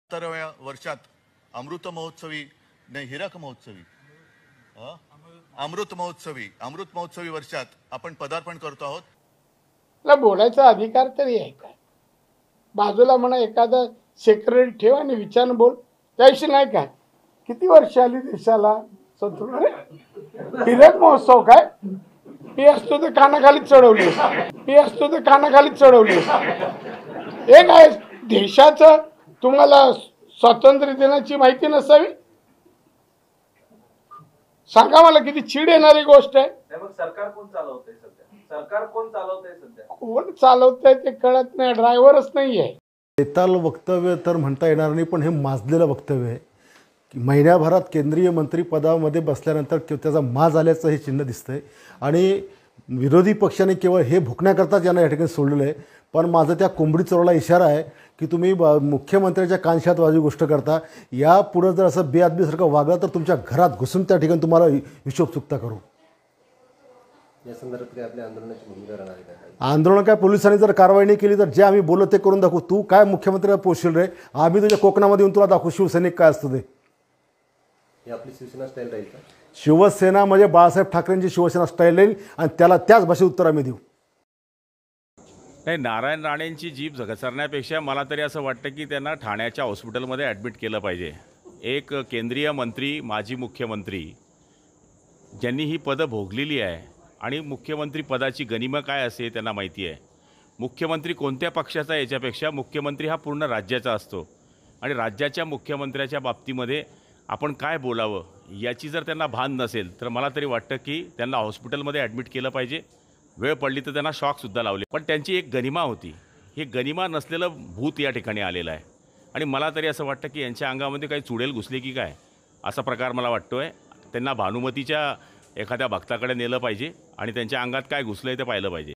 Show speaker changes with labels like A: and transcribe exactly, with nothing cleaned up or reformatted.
A: सत्तराव्या वर्षात अमृत महोत्सवी नाही हिरक महोत्सवी अ? अमृत महोत्सवी अमृत महोत्सवी वर्षात आपण पदार्पण करतो आहोत.
B: ला बोलायचा अधिकार तरी आहे का? बाजूला म्हणा एखादा सेक्रेटरी ठेव आणि विचार बोल. त्याविषयी नाही काय. किती वर्ष आली देशाला संतुलन हिरक महोत्सव काय मी असतो तर कानाखाली चढवले मी असतो तर कानाखाली चढवले हे काय देशाचं तुम्हाला स्वातंत्र्य दिनाची माहिती नसावी. सांगा मला किती चीड येणारी गोष्ट आहे.
C: मग सरकार कोण चालवतंय सध्या सरकार कोण चालवतंय सध्या
B: कोण चालवतंय ते कळत नाही. ड्रायव्हरच नाहीये.
D: बेताल वक्तव्य तर म्हणता येणार नाही, पण हे माजलेलं वक्तव्य आहे की महिन्याभरात केंद्रीय मंत्रिपदामध्ये बसल्यानंतर त्याचा माज आल्याचं हे चिन्ह दिसतंय. आणि विरोधी पक्षाने केवळ हे भुकण्याकरताच यांना या ठिकाणी सोडलेलं आहे. पण माझं त्या कोंबडी चोराला इशारा आहे की तुम्ही मुख्यमंत्र्याच्या कानशात वाजवी गोष्ट करता. या पुढं जर असं बेअदबीसारखं वागलं तर तुमच्या घरात घुसून त्या ठिकाणी तुम्हाला हिशोब चुकता करू.
E: या संदर्भात आपल्या आंदोलनाची भूमिका राहणार आहे.
D: आंदोलन काय पोलिसांनी जर कारवाई नाही केली तर जे आम्ही बोललो ते करून दाखवू. तू काय मुख्यमंत्र्याला पोचशील रे? आम्ही तुझ्या कोकणामध्ये येऊन तुला दाखवू शिवसैनिक काय असतं ते.
E: ही आपली शिवसेना स्टाईल राहील का?
D: शिवसेना म्हणजे बाळासाहेब ठाकरेंची शिवसेना स्टाईल राहील आणि त्याला त्याच भाषेत उत्तर आम्ही देऊ.
F: नाही, नारायण राणेंची जीभ घसरण्यापेक्षा मला तरी असं वाटतं की त्यांना ठाण्याच्या हॉस्पिटलमध्ये ॲडमिट केलं पाहिजे. एक केंद्रीय मंत्री, माजी मुख्यमंत्री ज्यांनी ही पदं भोगलेली आहे आणि मुख्यमंत्री पदाची गनिमा काय असते त्यांना माहिती आहे. मुख्यमंत्री कोणत्या पक्षाचा याच्यापेक्षा मुख्यमंत्री हा पूर्ण राज्याचा असतो आणि राज्याच्या मुख्यमंत्र्याच्या बाबतीमध्ये आपण काय बोलावं याची जर त्यांना भान नसेल तर मला तरी वाटतं की त्यांना हॉस्पिटलमध्ये ॲडमिट केलं पाहिजे. वेळ पडली तर त्यांना शॉकसुद्धा लावले. पण त्यांची एक गनिमा होती. ही गनिमा नसलेलं भूत या ठिकाणी आलेलं आहे आणि मला तरी असं वाटतं की यांच्या अंगामध्ये काही चुडेल घुसले की काय असा प्रकार मला वाटतो आहे. त्यांना भानुमतीच्या एखाद्या भक्ताकडे नेलं पाहिजे आणि त्यांच्या अंगात काय घुसलं आहे ते पाहिलं पाहिजे.